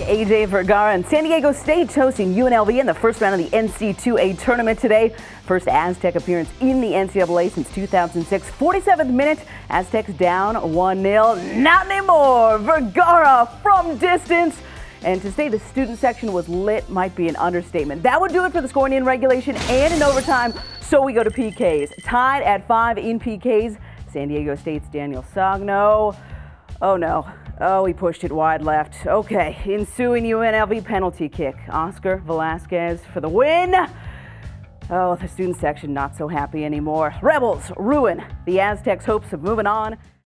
AJ Vergara, and San Diego State's hosting UNLV in the first round of the NCAA tournament today. First Aztec appearance in the NCAA since 2006. 47th minute, Aztecs down 1-0. Not anymore. Vergara from distance. And to say the student section was lit might be an understatement. That would do it for the scoring in regulation and in overtime. So we go to PKs. Tied at 5 in PKs. San Diego State's Daniel Sagno. Oh no. Oh, he pushed it wide left. Okay, ensuing UNLV penalty kick. Oscar Velasquez for the win. Oh, the student section not so happy anymore. Rebels ruin the Aztecs' hopes of moving on.